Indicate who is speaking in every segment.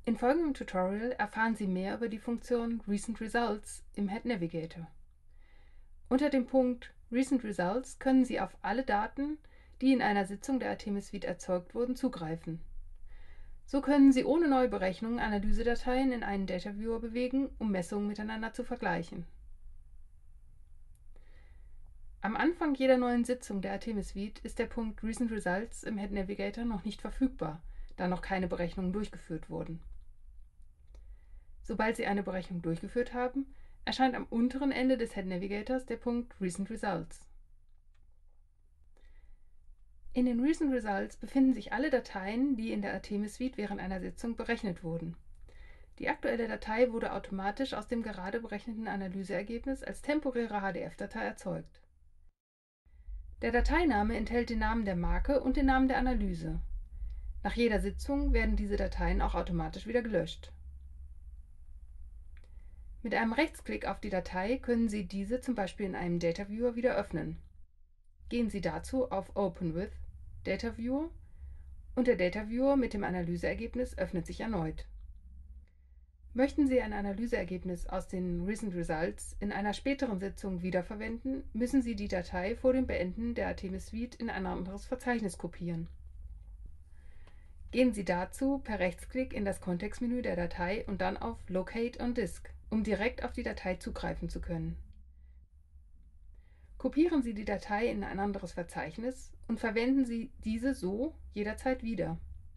Speaker 1: In folgendem Tutorial erfahren Sie mehr über die Funktion Recent Results im Head Navigator. Unter dem Punkt Recent Results können Sie auf alle Daten, die in einer Sitzung der Artemis Suite erzeugt wurden, zugreifen. So können Sie ohne Neuberechnungen Analysedateien in einen Data Viewer bewegen, um Messungen miteinander zu vergleichen. Am Anfang jeder neuen Sitzung der Artemis Suite ist der Punkt Recent Results im Head Navigator noch nicht verfügbar, da noch keine Berechnungen durchgeführt wurden. Sobald Sie eine Berechnung durchgeführt haben, erscheint am unteren Ende des Head Navigators der Punkt Recent Results. In den Recent Results befinden sich alle Dateien, die in der Artemis Suite während einer Sitzung berechnet wurden. Die aktuelle Datei wurde automatisch aus dem gerade berechneten Analyseergebnis als temporäre HDF-Datei erzeugt. Der Dateiname enthält den Namen der Marke und den Namen der Analyse. Nach jeder Sitzung werden diese Dateien auch automatisch wieder gelöscht. Mit einem Rechtsklick auf die Datei können Sie diese zum Beispiel in einem Data Viewer wieder öffnen. Gehen Sie dazu auf Open with Data Viewer und der Data Viewer mit dem Analyseergebnis öffnet sich erneut. Möchten Sie ein Analyseergebnis aus den Recent Results in einer späteren Sitzung wiederverwenden, müssen Sie die Datei vor dem Beenden der Artemis Suite in ein anderes Verzeichnis kopieren. Gehen Sie dazu per Rechtsklick in das Kontextmenü der Datei und dann auf Locate on Disk, um direkt auf die Datei zugreifen zu können. Kopieren Sie die Datei in ein anderes Verzeichnis und verwenden Sie diese so jederzeit wieder.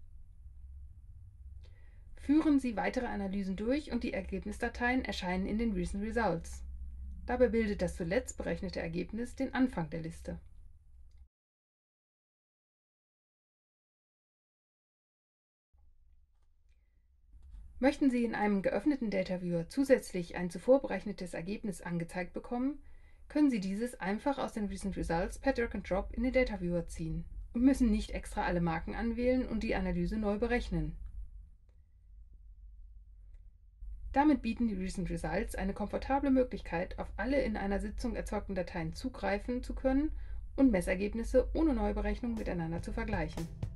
Speaker 1: Führen Sie weitere Analysen durch und die Ergebnisdateien erscheinen in den Recent Results. Dabei bildet das zuletzt berechnete Ergebnis den Anfang der Liste. Möchten Sie in einem geöffneten Data Viewer zusätzlich ein zuvor berechnetes Ergebnis angezeigt bekommen, können Sie dieses einfach aus den Recent Results per Drag and Drop in den Data Viewer ziehen und müssen nicht extra alle Marken anwählen und die Analyse neu berechnen. Damit bieten die Recent Results eine komfortable Möglichkeit, auf alle in einer Sitzung erzeugten Dateien zugreifen zu können und Messergebnisse ohne Neuberechnung miteinander zu vergleichen.